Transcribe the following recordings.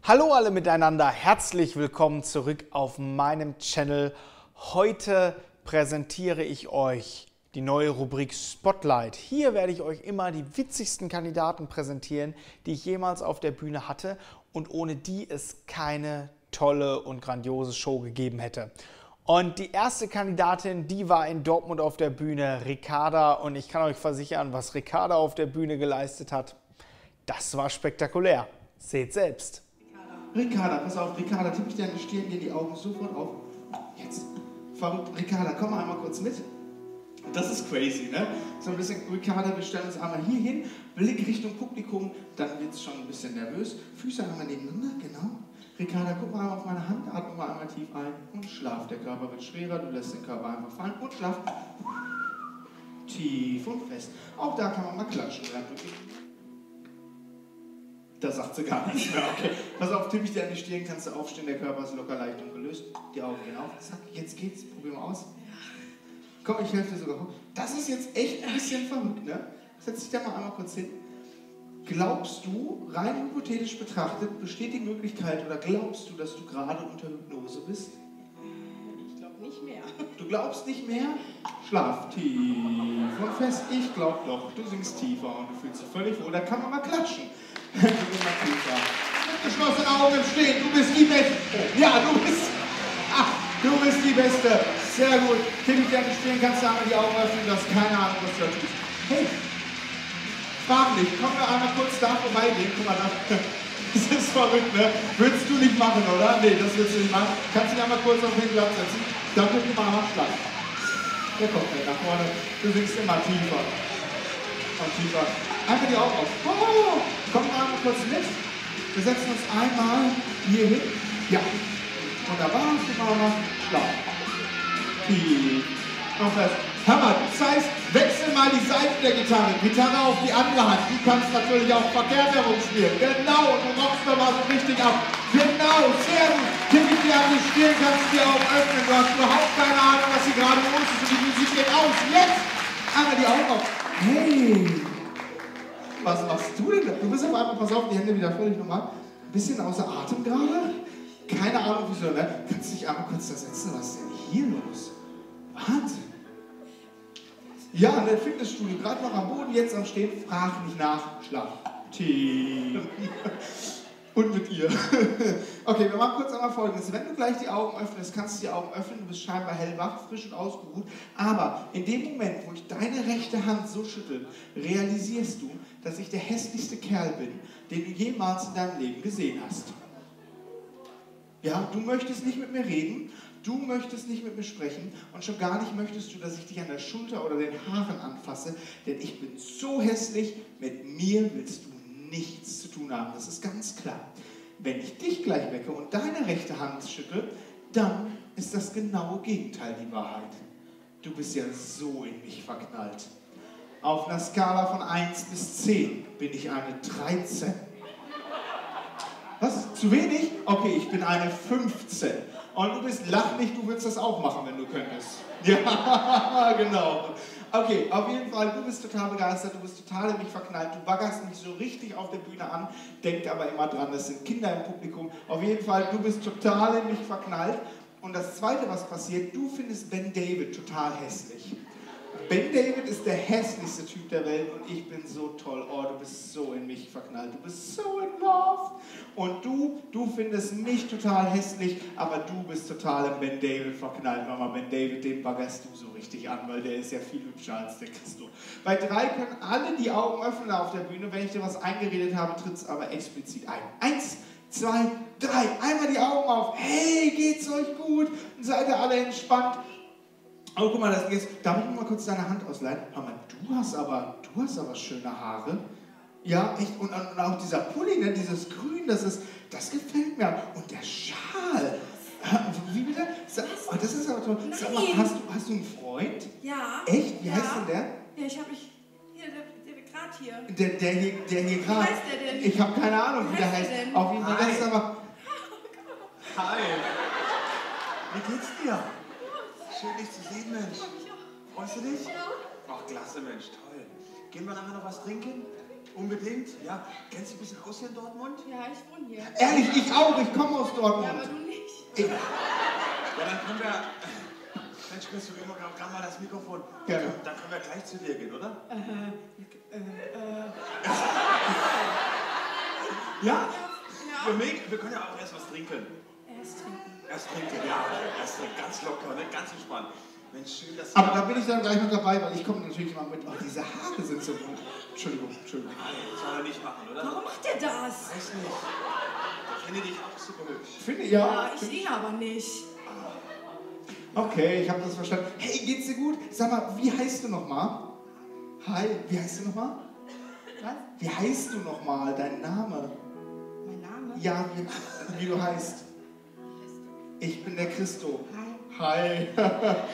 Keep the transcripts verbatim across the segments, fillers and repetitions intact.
Hallo alle miteinander, herzlich willkommen zurück auf meinem Channel. Heute präsentiere ich euch die neue Rubrik Spotlight. Hier werde ich euch immer die witzigsten Kandidaten präsentieren, die ich jemals auf der Bühne hatte und ohne die es keine tolle und grandiose Show gegeben hätte. Und die erste Kandidatin, die war in Dortmund auf der Bühne, Ricarda. Und ich kann euch versichern, was Ricarda auf der Bühne geleistet hat, das war spektakulär. Seht selbst. Ricarda, pass auf, Ricarda, tippe ich dir an die Stirn, dir die Augen sofort auf. Jetzt. Verrückt. Ricarda, komm mal einmal kurz mit. Das ist crazy, ne? So ein bisschen, Ricarda, wir stellen uns einmal hier hin, Blick Richtung Publikum, dann wird es schon ein bisschen nervös. Füße einmal nebeneinander, genau. Ricarda, guck mal einmal auf meine Hand, atme mal einmal tief ein und schlaf. Der Körper wird schwerer, du lässt den Körper einfach fallen und schlaf. Tief und fest. Auch da kann man mal klatschen. Da sagt sie gar nichts mehr. Okay. Pass auf, tippe ich dir an die Stirn, kannst du aufstehen, der Körper ist locker leicht und gelöst. Die Augen gehen auf. Zack, jetzt geht's. Probier mal aus. Komm, ich helfe dir sogar hoch. Das ist jetzt echt ein bisschen verrückt, ne? Setz dich da mal einmal kurz hin. Glaubst du, rein hypothetisch betrachtet, besteht die Möglichkeit oder glaubst du, dass du gerade unter Hypnose bist? Ich glaube nicht mehr. Du glaubst nicht mehr? Schlaf tief und fest. Ich glaub doch. Du singst tiefer und du fühlst dich völlig wohl. Da kann man mal klatschen. Du bist mal tiefer. Mit geschlossenen Augen im Stehen. Du bist die Beste. Ja, du bist... Ach, du bist die Beste. Sehr gut. Tipp ich dir an die Stirn, kannst du einmal die Augen öffnen. Du hast keine Ahnung, was du da tust. Hey, frag nicht. Komm wir einmal kurz da vorbeigehen. Guck mal da. Das ist verrückt, ne? Würdest du nicht machen, oder? Nee, das willst du nicht machen. Kannst du dich einmal kurz auf den Platz setzen. Dann drück du mal einmal Schlag. Der kommt nicht nach vorne. Du singst immer tiefer. Und tiefer. Einfach die Augen auf. Oh, komm mal einmal kurz mit. Wir setzen uns einmal hier hin. Ja. Wunderbar. Guck mal einmal. Schlag. Tief. Und fest. Hör mal, das heißt, wechsel mal die Seite der Gitarre. Gitarre auf die andere Hand. Du kannst natürlich auch verkehrt herumspielen. Genau, du rockst doch mal so richtig ab. Genau, sehr gut. Tipp ich dir an die Stirn, kannst du dir auch öffnen. Du hast überhaupt keine Ahnung, was hier gerade los ist. Und die Musik geht aus. Jetzt einmal die Augen auf. Hey, was machst du denn da? Du bist auf einmal, pass auf, die Hände wieder völlig normal. Ein bisschen außer Atem gerade. Keine Ahnung, wieso, ne? Kannst du dich einmal kurz da setzen? Was ist denn hier los? Wahnsinn. Ja, in der Fitnessstudio, gerade noch am Boden, jetzt am Stehen, frag nicht nach, schlaf. Tief. Und mit ihr. Okay, wir machen kurz einmal Folgendes. Wenn du gleich die Augen öffnest, kannst du die Augen öffnen, du bist scheinbar hellwach, frisch und ausgeruht. Aber in dem Moment, wo ich deine rechte Hand so schüttel, realisierst du, dass ich der hässlichste Kerl bin, den du jemals in deinem Leben gesehen hast. Ja, du möchtest nicht mit mir reden, du möchtest nicht mit mir sprechen und schon gar nicht möchtest du, dass ich dich an der Schulter oder den Haaren anfasse, denn ich bin so hässlich, mit mir willst du nichts zu tun haben. Das ist ganz klar. Wenn ich dich gleich wecke und deine rechte Hand schüttel, dann ist das genaue Gegenteil die Wahrheit. Du bist ja so in mich verknallt. Auf einer Skala von eins bis zehn bin ich eine dreizehn. Was? Zu wenig? Okay, ich bin eine fünfzehn. Und du bist, lach nicht, du würdest das auch machen, wenn du könntest. Ja, genau. Okay, auf jeden Fall, du bist total begeistert, du bist total in mich verknallt, du baggerst mich so richtig auf der Bühne an, denk aber immer dran, das sind Kinder im Publikum. Auf jeden Fall, du bist total in mich verknallt. Und das Zweite, was passiert, du findest Ben David total hässlich. Ben David ist der hässlichste Typ der Welt und ich bin so toll. Oh, du bist so in mich verknallt. Du bist so in love. Und du, du findest mich total hässlich, aber du bist total in Ben David verknallt. Mama, Ben David, den baggerst du so richtig an, weil der ist ja viel hübscher als der Christo. Bei drei können alle die Augen öffnen auf der Bühne. Wenn ich dir was eingeredet habe, tritt es aber explizit ein. Eins, zwei, drei. Einmal die Augen auf. Hey, geht's euch gut? Seid ihr alle entspannt? Oh, guck mal, das ist, darf ich mal kurz deine Hand ausleihen? Hör mal, du hast aber, du hast aber schöne Haare. Ja, echt, und, und auch dieser Pulli, ne, dieses Grün, das ist, das gefällt mir. Und der Schal. Wie bitte? Oh, das ist aber toll. Sag mal, hast du, hast du einen Freund? Ja. Echt? Wie ja. heißt denn der? Ja, ich hab mich, hier, der, der gerade hier. Der, der hier, der hier gerade. Wie heißt der denn? Ich habe keine Ahnung, wie, wie der heißt. Der denn? Auf jeden Fall, das ist aber... Hi. Wie geht's dir? Schön, dich zu sehen, Mensch. Freust du dich? Ja. Ach, klasse, Mensch, toll. Gehen wir nachher noch was trinken? Unbedingt, ja. Kennst du ein bisschen aus hier in Dortmund? Ja, ich wohne hier. Ehrlich, ich auch. Ich komme aus Ja, Dortmund. aber du nicht. Ich, Ja, dann können wir... Mensch, Chris, du immer gerade mal das Mikrofon. Gerne. Dann können wir gleich zu dir gehen, oder? Äh, äh, äh. Ja? Ja. Wir, mögen- wir können ja auch erst was trinken. Erst trinken. Erst trinken, ja. Erst ganz locker, ne? Ganz entspannt. Mensch, schön, dass du... aber da bin ich dann gleich noch dabei, weil ich komme natürlich immer mit. Oh, diese Haare sind so gut. Entschuldigung, Entschuldigung. Das soll er nicht machen, oder? Warum macht der das? Weiß nicht. Ich finde dich auch super hübsch. Finde Ja, ja. ich ihn aber nicht. Okay, ich habe das verstanden. Hey, geht's dir gut? Sag mal, wie heißt du nochmal? Hi, wie heißt du nochmal? Was? Wie heißt du nochmal? Dein Name? Mein Name? Ja, wie, wie du heißt. Ich bin der Christo. Hi. Hi.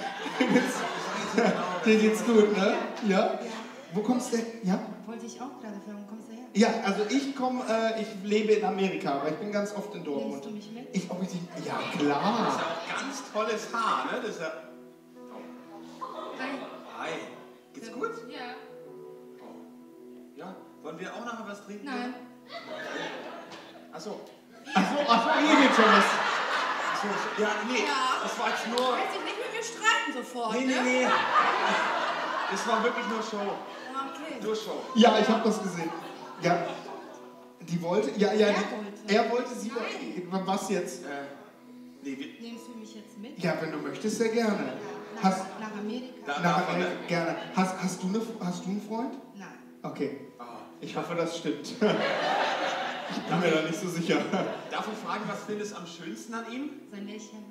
Dir geht's gut, ne? Ja? Ja. Wo kommst du denn? Ja? Wollte ich auch gerade fragen, wo kommst du her? Ja, also ich komme, äh, ich lebe in Amerika, aber ich bin ganz oft in Nimmst du Dortmund. mich mit? Ich, ob ich dich, ja Das ist klar. ja auch ganz tolles Haar, ne? Das ist ja... Hi. Hi. Geht's gut? Ja. Ja. Wollen wir auch nachher was trinken? Nein. Achso. Achso, achso, hier geht schon was. Achso. Ja, nee. Ja. Das war jetzt nur... Weiß ich nicht mit mir streiten sofort, Nee, nee, ne? nee. Das war wirklich nur Show. Okay. Nur Show. Ja, ich habe das gesehen. Ja. Die wollte, ja, ja. Er die, wollte. Er wollte sie, Nein. was jetzt? Äh, nee, wir... Nimmst du mich jetzt mit? Ja, wenn du möchtest, sehr gerne. Nach, Hast, nach Amerika? Da- nach davon, Amerika, ne? gerne. Hast, hast, du eine, hast du einen Freund? Nein. Okay. Ah. Ich hoffe, das stimmt. Ich bin mir da nicht so sicher. Darf ich fragen, was findest du am schönsten an ihm? Sein Lächeln.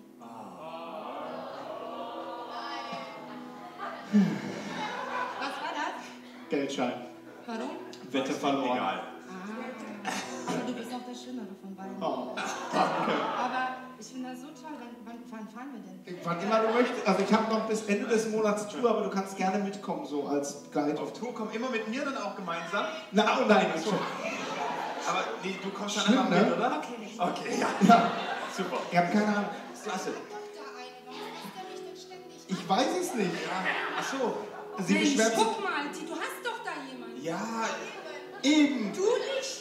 Was war das? Geldschein. Warum? Wette verloren. Egal. Ah. Aber du bist auch der Schönere von beiden. Oh, danke. Aber ich finde das so toll. Wann, wann, wann fahren wir denn? Wann immer du möchtest. Also ich habe noch bis Ende des Monats Tour, aber du kannst gerne mitkommen, so als Guide. Auf Tour komm immer mit mir dann auch gemeinsam. Na, oh nein, Achso. Aber nee, du kommst dann Schlimm, einfach ne? mit, oder? Okay, nicht. Okay, ja. Ja, Super. ich habe keine Ahnung. Klasse. Ich weiß es nicht. Achso. Sie Mensch, beschwert sich. guck mal, du hast doch da jemanden. Ja, Eben. Du nicht?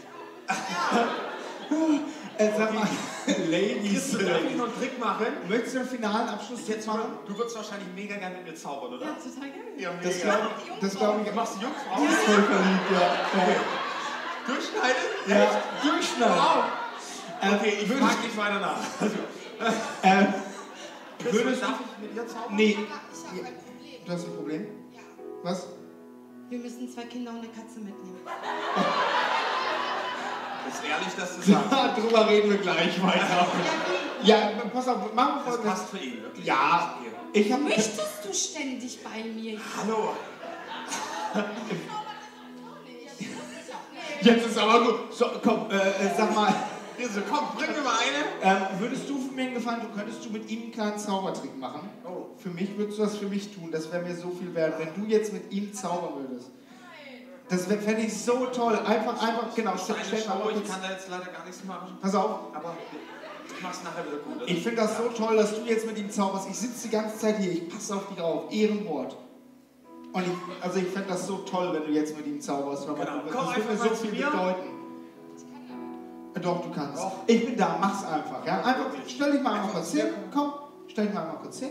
Äh, sag mal, Ladies. Chris, darf ich noch einen Trick machen? Möchtest du einen finalen Abschluss Ich jetzt jetzt machen? mal, du würdest wahrscheinlich mega gerne mit mir zaubern, oder? Ja, total gerne. Ja, Das glaube ich, das glaub ich. Du machst die Jungfrau? Die ist voll verliebt, ja. Okay. Durchschneiden? Ja, durchschneiden. Wow. Äh, Okay, ich würdest- frage nicht weiter nach. Also, Äh, Chris, würdest darf du. ich mit ihr zaubern? Nee. Ich habe ein Problem. Du hast ein Problem? Ja. Was? Wir müssen zwei Kinder und eine Katze mitnehmen. Ist ehrlich, dass du sagst. Ja, drüber reden wir gleich weiter. Ja, pass auf, machen wir Das folgendes. passt für ihn, wirklich. Ja, ich habe. Möchtest du ständig bei mir? Hallo. Jetzt ist aber gut. So, komm, äh, äh, sag mal. Hier so, komm, bring mir mal eine. Ähm, würdest du mir einen Gefallen tun, könntest du mit ihm einen kleinen Zaubertrick machen? Oh. Für mich würdest du das für mich tun, das wäre mir so viel wert, wenn du jetzt mit ihm zaubern würdest. Das fände ich so toll. Einfach, einfach, genau. Stell, Eine stell mal Show, ich kurz. kann da jetzt leider gar nichts machen. Pass auf, Aber ich mach's nachher wieder gut, oder? ich finde das so toll, dass du jetzt mit ihm zauberst. Ich sitze die ganze Zeit hier, ich passe auf dich auf. Ehrenwort. Und ich, also ich fände das so toll, wenn du jetzt mit ihm zauberst. Hör mal, Genau. das Komm würde mir einfach so mal zu viel mir. bedeuten. Äh, Doch, du kannst. Doch. Ich bin da, mach's einfach. Ja? Einfach, stell dich mal einmal Einfach kurz zu mir hin. Komm, stell dich mal einmal kurz hin.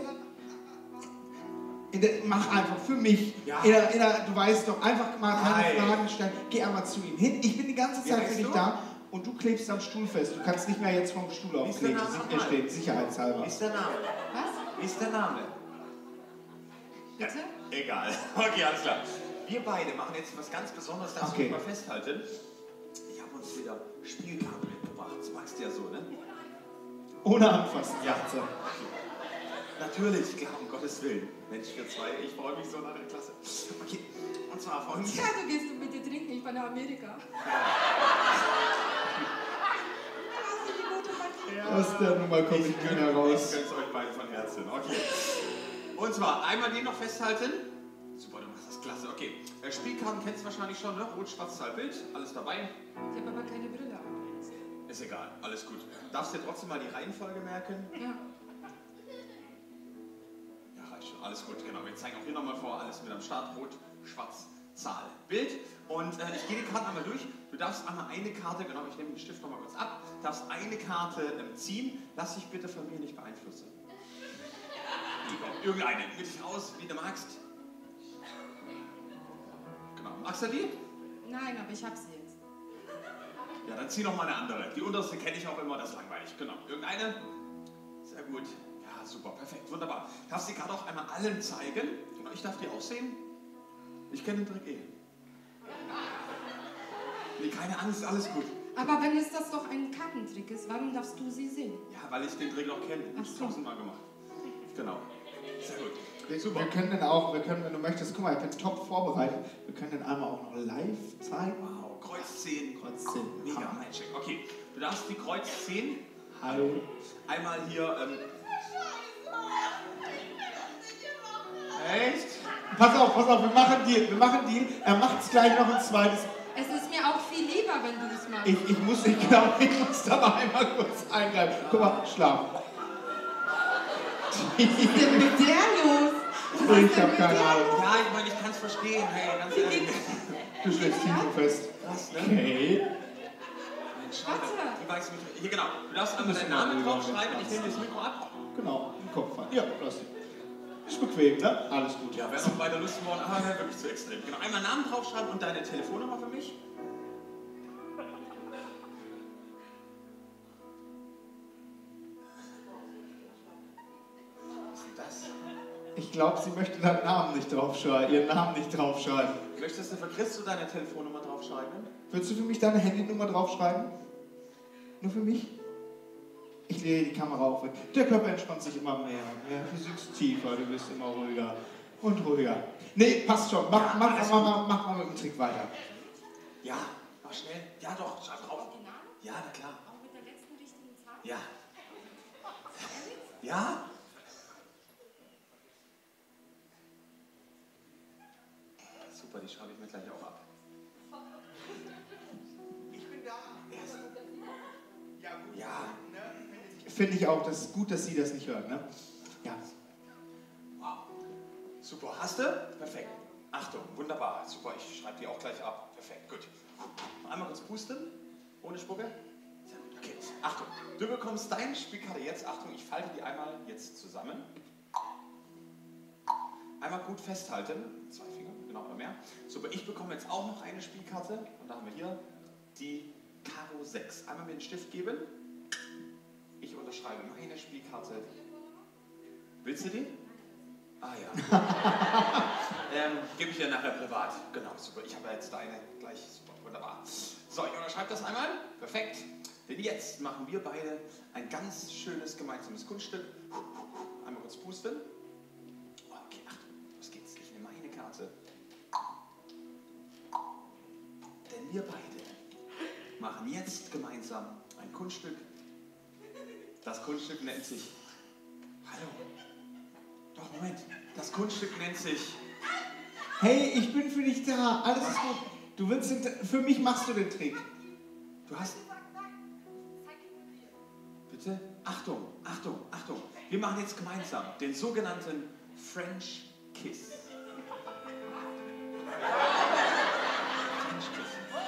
In der, mach einfach für mich. Ja. In der, in der, du weißt doch, einfach mal keine Nein. Fragen stellen. Geh einmal zu ihm hin. Ich bin die ganze Wie Zeit für heißt dich du? da und du klebst am Stuhl fest. Du kannst nicht mehr jetzt vom Stuhl Wie ist der aufkleben. Name Das nochmal? steht sicherheitshalber. Wie ist der Name? Was? Wie ist der Name? Bitte? Egal. Okay, alles klar. Wir beide machen jetzt was ganz Besonderes, darfst Okay. du mich mal festhalten. Ich habe uns wieder Spielkarten mitgebracht. Das magst du ja so, ne? Ohne anfassen, Ja. sagt sie. Natürlich, klar, um Gottes Willen. Mensch, wir zwei, ich freue mich so nach der Klasse. Okay, und zwar folgendes. Ja, du gehst du bitte trinken, ich bin nach Amerika. Aus der Nummer komme ich nicht mehr Ich raus. gönn's euch beide von Herzen. Okay. Und zwar einmal den noch festhalten. Super, du machst das klasse. Okay. Äh, Spielkarten kennst du wahrscheinlich schon, ne? Rot, schwarz, Bild. Alles dabei. Ich habe aber keine Brille an. Ist egal, alles gut. Darfst dir trotzdem mal die Reihenfolge merken? Ja. Ja, reicht schon. Alles gut, genau. Wir zeigen auch hier nochmal vor. Alles mit am Start. Rot, schwarz, Zahl, Bild. Und äh, ich gehe die Karten einmal durch. Du darfst einmal eine Karte, genau, ich nehme den Stift nochmal kurz ab, darfst eine Karte ähm, ziehen. Lass dich bitte von mir nicht beeinflussen. Irgendeine, wähl dich aus, wie du magst. Genau, magst du die? Nein, aber ich hab sie jetzt. Ja, dann zieh noch mal eine andere. Die unterste kenne ich auch immer, das ist langweilig. Genau, irgendeine? Sehr gut. Ja, super, perfekt, wunderbar. Darfst die Karte auch einmal allen zeigen? Genau, ich darf die auch sehen. Ich kenne den Trick eh. Nee, keine Angst, alles gut. Aber wenn es das doch ein Kartentrick ist, warum darfst du sie sehen? Ja, weil ich den Trick noch kenne. Ach Ich so. habe tausendmal gemacht. Genau. Sehr gut. Wir, Super. wir können den auch, wir können, wenn du möchtest, guck mal, ich bin top vorbereitet. Wir können den einmal auch noch live zeigen. Wow, Kreuz zehn. Kreuz zehn. Mega, Hammer. Magic. Okay, du darfst die Kreuz zehn Hallo. einmal hier. Ähm, echt? Pass auf, pass auf, wir machen Deal, wir machen Deal. Er macht es gleich noch ein zweites. Es ist mir auch viel lieber, wenn du das machst. Ich, ich muss, ich glaube, ich muss da mal einmal kurz eingreifen. Guck mal, schlaf. Was ist denn mit der los? Was ist Ich denn habe mit keine der Ahnung. los? Ja, ich meine, ich kann es verstehen. Hey, ganz ehrlich. Du schläfst tief und fest. Krass, ne? Okay. Mensch, schade. Warte. Die weiß mich. Hier, genau. Du darfst einmal deinen Müssen wir Namen rüber. draufschreiben. Ich nehme das Mikro ab. Genau, im Kopf fallen. Ja, lass ihn. Ist bequem, ne? Alles gut. Ja, wäre noch weiter Lust geworden, aber wäre wirklich zu extrem. Genau, einmal Namen draufschreiben und deine Telefonnummer für mich. Was ist denn das? Ich glaube, sie möchte deinen Namen nicht draufschreiben, ihren Namen nicht draufschreiben. Möchtest du für Christo deine Telefonnummer draufschreiben? Würdest du für mich deine Handynummer draufschreiben? Nur für mich? Ich lege die Kamera auf. Der Körper entspannt sich immer mehr. Ja, du sinkst tiefer, du wirst immer ruhiger und ruhiger. Nee, passt schon. Mach, Ja, mach, alles mach, mach, mach mal mit dem Trick weiter. Ja, mach schnell. Ja, doch, schreib drauf. Original? Ja, na klar. Auch mit der letzten richtigen Zahl? Ja. Ja? Super, die schreibe ich mir gleich auch ab. Ich bin da. Erst. Ja, gut. Ja. Finde ich auch, das ist gut, dass sie das nicht hört, ne? Ja. Wow. Super. Hast du? Perfekt. Achtung, wunderbar. Super, ich schreibe die auch gleich ab. Perfekt, gut. Einmal kurz pusten. Ohne Spucke. Sehr gut. Okay. Achtung. Du bekommst deine Spielkarte jetzt. Achtung, ich falte die einmal jetzt zusammen. Einmal gut festhalten. Zwei Finger, genau, oder mehr. Super, ich bekomme jetzt auch noch eine Spielkarte. Und da haben wir hier die Karo sechs. Einmal mir den Stift geben. Ich unterschreibe meine Spielkarte. Willst du die? Ah ja. ähm, Gebe ich dir nachher privat. Genau, super. Ich habe ja jetzt deine gleich. Super, wunderbar. So, ich unterschreibe das einmal. Perfekt. Denn jetzt machen wir beide ein ganz schönes gemeinsames Kunststück. Einmal kurz pusten. Okay, Achtung, los geht's. Ich nehme meine Karte. Denn wir beide machen jetzt gemeinsam ein Kunststück. Das Kunststück nennt sich... Hallo. Doch, Moment. Das Kunststück nennt sich... Hey, ich bin für dich da. Alles ist gut. Du willst den, für mich machst du den Trick. Du hast... Bitte? Achtung, Achtung, Achtung. Wir machen jetzt gemeinsam den sogenannten French Kiss. French Kiss.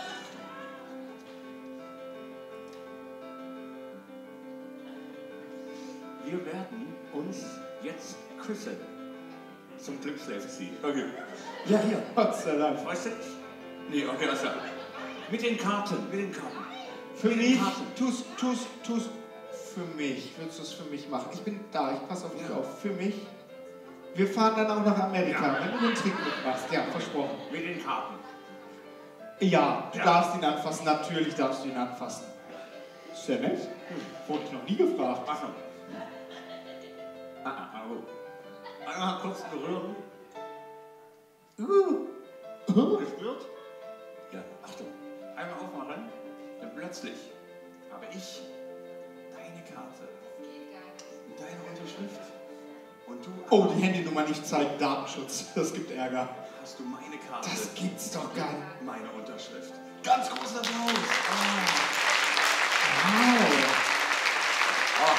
Wir werden uns jetzt küssen. Zum Glück schläft sie. Okay. Ja, hier. Gott sei Dank. Freust du dich? Nee, okay, also. Mit den Karten, mit den Karten. Für Mit den mich, Karten. tu's, tu's, tu's für mich. Würdest du es für mich machen? Ich bin da, ich passe auf dich Ja. auf. Für mich. Wir fahren dann auch nach Amerika, Ja. wenn du den Trick mitmachst. Ja, versprochen. Mit den Karten. Ja, du Ja. darfst ihn anfassen. Natürlich darfst du ihn anfassen. Ist ja nett. Wurde ich noch nie gefragt. Achtung. Ah, ah, hallo. Einmal kurz berühren. Uh. Gespürt? Ja, Achtung. Einmal aufmachen. Dann plötzlich habe ich deine Karte mit deiner Unterschrift. Und du Oh, die Handynummer nicht zeigen. Datenschutz. Das gibt Ärger. hast du meine Karte. Das gibt's doch gar nicht. Meine Unterschrift. Ganz großen Applaus. Wow. Oh.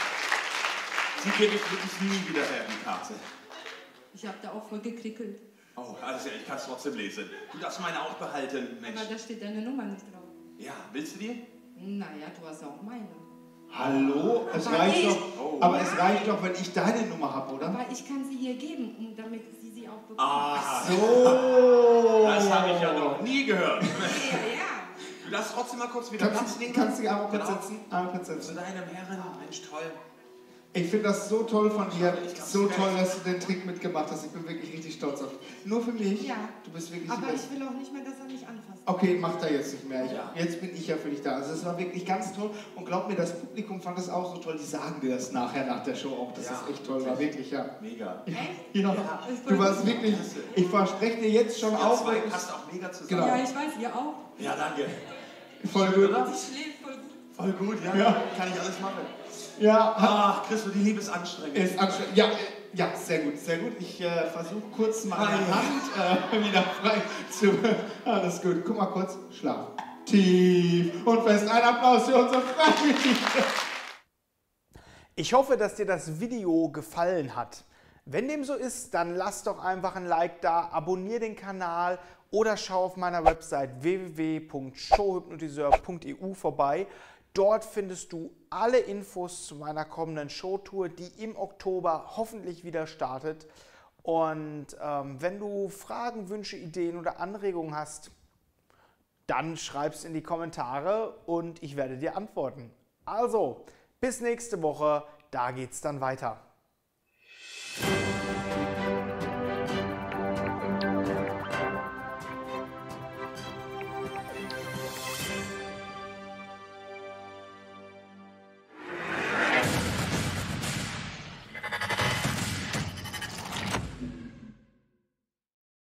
Die gebe ich wirklich nie wieder her, die Karte. Ich habe da auch voll gekrickelt. Oh, also ja, ich kann es trotzdem lesen. Du darfst meine auch behalten, Mensch. Aber da steht deine Nummer nicht drauf. Ja, willst du die? Naja, du hast auch meine. Hallo? Es Aber reicht ich- doch, Oh. aber es reicht doch, wenn ich deine Nummer habe, oder? Aber ich kann sie ihr geben, um, damit sie sie auch bekommt. Ah, So. das habe ich ja noch nie gehört. Ja, ja. Du darfst trotzdem mal kurz wieder Platz Kannst, nehmen. kannst du dich einmal kurz Genau. setzen? Einmal kurz Zu setzen. deinem Herren, Mensch, toll. Ich finde das so toll von dir, Ich glaub, so das toll, wär- dass du den Trick mitgemacht hast. Ich bin wirklich richtig stolz auf dich. Nur für mich. Ja. Du bist wirklich die Aber Beste. ich will auch nicht mehr, dass er mich anfasst. Okay, macht er jetzt nicht mehr. Ich, Ja. Jetzt bin ich ja für dich da. Also es war wirklich ganz toll. Und glaub mir, das Publikum fand es auch so toll. Die sagen dir das nachher nach der Show auch, dass Ja, es echt toll war. Wirklich, ja. Mega. Echt? Ja, ist du voll warst gut. wirklich, ich verspreche dir jetzt schon Ihr auch, zwei wirklich- passt auch mega zusammen. Genau. Ja, ich weiß, ihr auch. Ja, danke. voll gut. Oder? Sie schläft voll gut. Voll gut, ja. Ja. Kann ich alles machen. Ja, hat, Ach, Chris, die Liebe ist anstrengend. ist anstrengend. Ja, äh, ja, sehr gut, sehr gut. Ich äh, versuche kurz meine Hand äh, wieder frei zu. Alles gut. Guck mal kurz. Schlaf. Tief und fest. Ein Applaus für unsere Freiwilligen. Ich hoffe, dass dir das Video gefallen hat. Wenn dem so ist, dann lass doch einfach ein Like da, abonniere den Kanal oder schau auf meiner Website w w w punkt showhypnotiseur punkt e u vorbei. Dort findest du alle Infos zu meiner kommenden Showtour, die im Oktober hoffentlich wieder startet. Und ähm, wenn du Fragen, Wünsche, Ideen oder Anregungen hast, dann schreib's in die Kommentare und ich werde dir antworten. Also, bis nächste Woche, da geht's dann weiter.